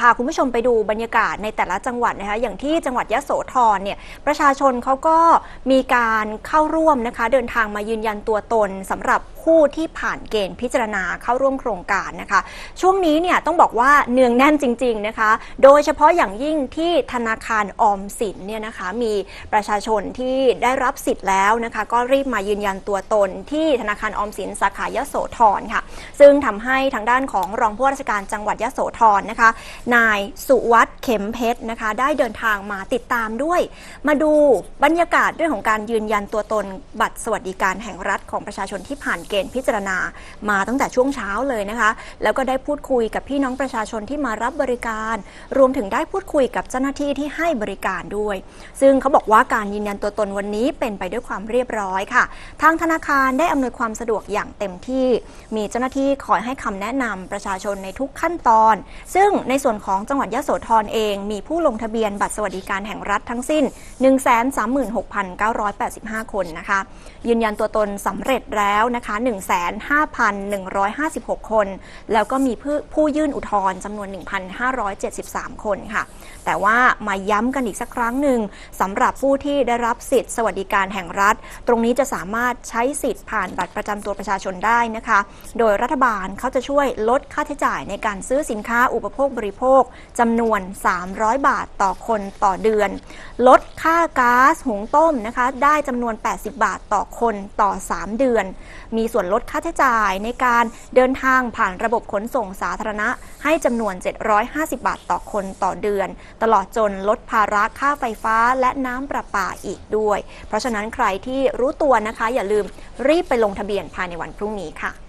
พาคุณผู้ชมไปดูบรรยากาศในแต่ละจังหวัดนะคะอย่างที่จังหวัดยโสธรเนี่ยประชาชนเขาก็มีการเข้าร่วมนะคะเดินทางมายืนยันตัวตนสำหรับผู้ที่ผ่านเกณฑ์พิจารณาเข้าร่วมโครงการนะคะช่วงนี้เนี่ยต้องบอกว่าเนืองแน่นจริงๆนะคะโดยเฉพาะอย่างยิ่งที่ธนาคารออมสินเนี่ยนะคะมีประชาชนที่ได้รับสิทธิ์แล้วนะคะก็รีบมายืนยันตัวตนที่ธนาคารออมสินสาขายโสธรค่ะซึ่งทำให้ทางด้านของรองผู้ว่าราชการจังหวัดยโสธรนะคะนายสุวัฒน์เข็มเพชรนะคะได้เดินทางมาติดตามด้วยมาดูบรรยากาศเรื่องของการยืนยันตัวตนบัตรสวัสดิการแห่งรัฐของประชาชนที่ผ่านเกณฑ์พิจารณามาตั้งแต่ช่วงเช้าเลยนะคะแล้วก็ได้พูดคุยกับพี่น้องประชาชนที่มารับบริการรวมถึงได้พูดคุยกับเจ้าหน้าที่ที่ให้บริการด้วยซึ่งเขาบอกว่าการยืนยันตัวตนวันนี้เป็นไปด้วยความเรียบร้อยค่ะทางธนาคารได้อำนวยความสะดวกอย่างเต็มที่มีเจ้าหน้าที่คอยให้คำแนะนำประชาชนในทุกขั้นตอนซึ่งในส่วนของจังหวัดยโสธรเองมีผู้ลงทะเบียนบัตรสวัสดิการแห่งรัฐทั้งสิ้น 136,985 คนนะคะยืนยันตัวตนสำเร็จแล้วนะคะ 105,156 คนแล้วก็มีผู้ยื่นอุทธรณ์จำนวน 1,573 คนค่ะแต่ว่ามาย้ำกันอีกสักครั้งหนึ่งสำหรับผู้ที่ได้รับสิทธิสวัสดิการแห่งรัฐตรงนี้จะสามารถใช้สิทธิ์ผ่านบัตรประจำตัวประชาชนได้นะคะโดยรัฐบาลเขาจะช่วยลดค่าใช้จ่ายในการซื้อสินค้าอุปโภคบริโภคจำนวน300 บาทต่อคนต่อเดือนลดค่าก๊าซหุงต้มนะคะได้จำนวน80 บาทต่อคนต่อ3เดือนมีส่วนลดค่าใช้จ่ายในการเดินทางผ่านระบบขนส่งสาธารณะให้จำนวน750 บาทต่อคนต่อเดือนตลอดจนลดภาระค่าไฟฟ้าและน้ำประปาอีกด้วยเพราะฉะนั้นใครที่รู้ตัวนะคะอย่าลืมรีบไปลงทะเบียนภายในวันพรุ่งนี้ค่ะ